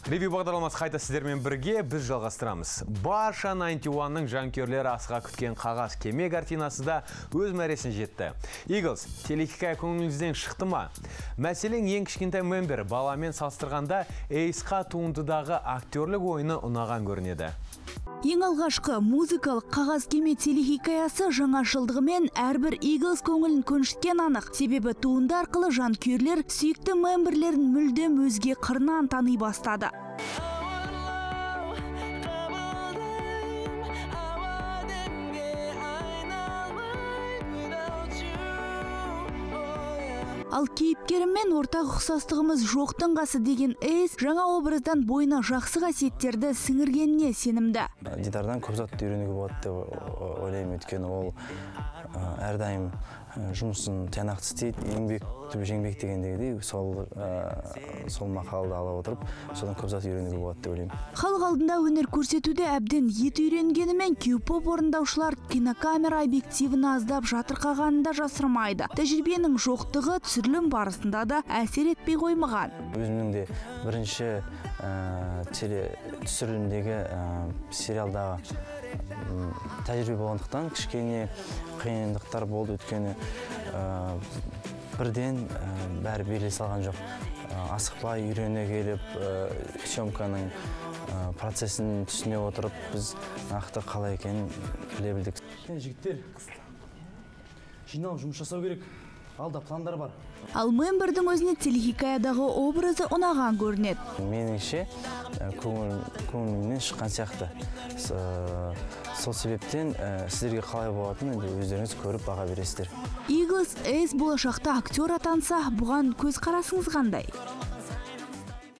Ревью бағдарламасы қайта сіздермен бірге біз жалғастырамыз. Барша 91-ның жанкүйерлері асыға күткен қағаз кеме картинасы да өз мәресіне жетті. Eagles, телехикая көңіліңізден шықты ма? Мәселен, ең кішкентай мембер баламен салыстырғанда Эйсқа туындыдағы актерлік ойыны ұнаған көрінеді. Ең алғашқы музыкалық қағаз кеме телехикаясы жаңашылдығымен әрбір Eagles көңілін көншіткен анық. Себебі туынды арқылы жанкүйерлер сүйікті мемберлерін мүлдем өзге қырынан тани бастады. Ал кейіпкеріммен ортақ ұқсастығымыз жоқтың қасы деген Эйс жаңа образдан бойына жақсы қасиеттерді сіңіргеніне сенімді. Дидардан көп затты үйренуге болады деп ойлаймын, өйткені ол әрдайым жұмысын тиянақты істейді, еңбек дегендегідей сол мақалды ала отырып, содан көп зат үйренуге болады деп ойлаймын. Халық алдында өнер көрсетуде әбден еті үйренгенімен кеу-поп орындаушылар кинокамера объективін аздап жатырқағанында жасырмайды. Тәжірибенің жоқтығы түсірілім барысында да әсер етпей қоймаған. Өзімнің де бірінші түсірілімдегі сериалдағы тәжірибе болғандықтан кішкене қиындықтар болды, өткені бірден бәрі беріле салған жоқ. Асықпай үйрене келіп, съемканың процесін түсіне отырып, біз нақты қалай екенін біле білдік. Жігіттер, жиналып жұмыс жасау керек. Алда пландар бар. Ал мембердің өзіне телехикаядағы образы ұнаған көрінеді. Меніңше көңілімнен шыққан сияқты. Сол себептен сіздерге қалай болатынын өздеріңіз көріп баға бересіздер. Eagles Эйс болашақта актер атанса, бұған көз қарасыңыз қандай?